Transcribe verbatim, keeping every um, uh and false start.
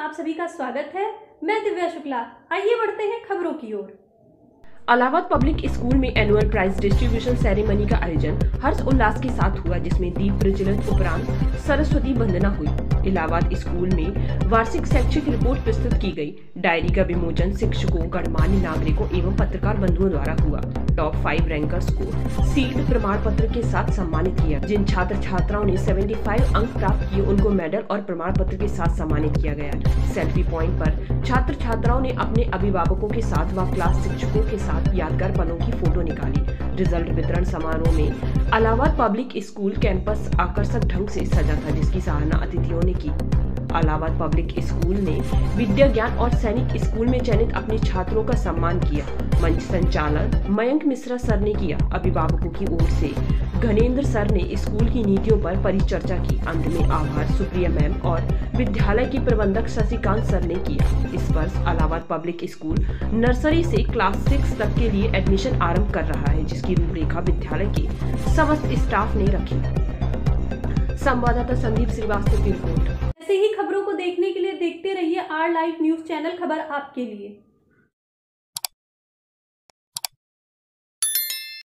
आप सभी का स्वागत है। मैं दिव्या शुक्ला। आइए बढ़ते हैं खबरों की ओर। इलाहाबाद पब्लिक स्कूल में एनुअल प्राइज डिस्ट्रीब्यूशन सेरेमनी का आयोजन हर्ष उल्लास के साथ हुआ, जिसमें दीप प्रज्वलित उपरांत सरस्वती वंदना हुई। इलाहाबाद स्कूल में वार्षिक शैक्षिक रिपोर्ट प्रस्तुत की गई। डायरी का विमोचन शिक्षकों, गणमान्य नागरिकों एवं पत्रकार बंधुओं द्वारा हुआ। टॉप फाइव रैंकर्स को सील्ड प्रमाण पत्र के साथ सम्मानित किया। जिन छात्र छात्राओं ने पचहत्तर अंक प्राप्त किए उनको मेडल और प्रमाण पत्र के साथ सम्मानित किया गया। सेल्फी पॉइंट पर छात्र छात्राओं ने अपने अभिभावकों के साथ व क्लास शिक्षकों के साथ यादगार पलों की फोटो निकाली। रिजल्ट वितरण समारोह में इलाहाबाद पब्लिक स्कूल कैंपस आकर्षक ढंग से सजा था, जिसकी सराहना अतिथियों ने की। इलाहाबाद पब्लिक स्कूल ने विद्या ज्ञान और सैनिक स्कूल में चयनित अपने छात्रों का सम्मान किया। मंच संचालन मयंक मिश्रा सर ने किया। अभिभावकों की ओर से घनेंद्र सर ने स्कूल की नीतियों पर परिचर्चा की। अंत में आभार सुप्रिया मैम और विद्यालय के प्रबंधक शशिकांत सर ने किया। इस वर्ष इलाहाबाद पब्लिक स्कूल नर्सरी से क्लास सिक्स तक के लिए एडमिशन आरंभ कर रहा है, जिसकी रूपरेखा विद्यालय के समस्त स्टाफ ने रखी। संवाददाता संदीप श्रीवास्तव की रिपोर्ट। ऐसे ही खबरों को देखने के लिए देखते रहिए आर लाइव न्यूज चैनल, खबर आपके लिए।